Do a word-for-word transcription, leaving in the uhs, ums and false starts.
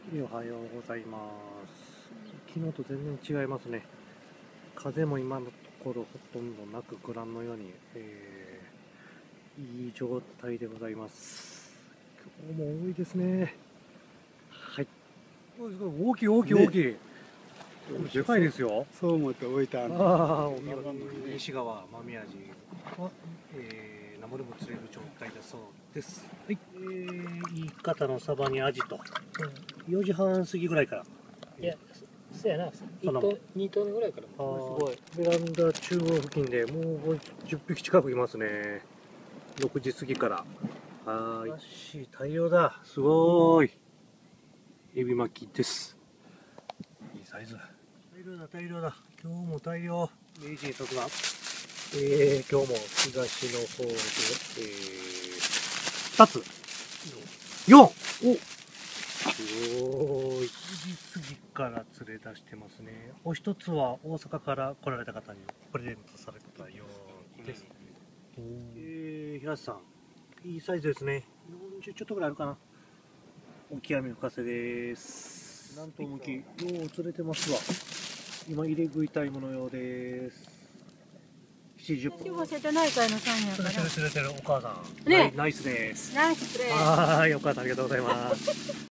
おはようございます。昨日と全然違いますね。風も今のところほとんどなく、ご覧のように、えー、いい状態でございます。今日も多いですね。はい。大きい大きい大きい。ね、でかいですよ。 そう思って置いたんだ。 ああ、西川間宮地は、えー、生でも釣れる状態だそうです。はい。えー、いい方のサバにアジと。よじはん過ぎぐらいから。 いや、そうやな、いっトン、にトンぐらいから。すごい。 ベランダ中央付近でもうじゅっぴき近くいますね。ろくじ過ぎから。はい。しい、大量だ。すごーい。エビ巻きです。いいサイズ。大量だ、大量だ。今日も大量。明治特番。えー、今日も東の方で、えー、ふたつ。よん! おすごい。いちじ過ぎから釣れ出してますね。お一つは大阪から来られた方にプレゼントされたようです。えー、平瀬さん、いいサイズですね。よんじゅうちょっとぐらいあるかな。オキアミ深瀬です。なんと向き、よう釣れてますわ。今入れ食いたいものようです。しちじじゅっぷん。 瀬戸内海のサンやから。 釣れてる釣れてるお母さん。 ね、 ナイスです。 ナイスプレー。 はい、お母さんありがとうございます。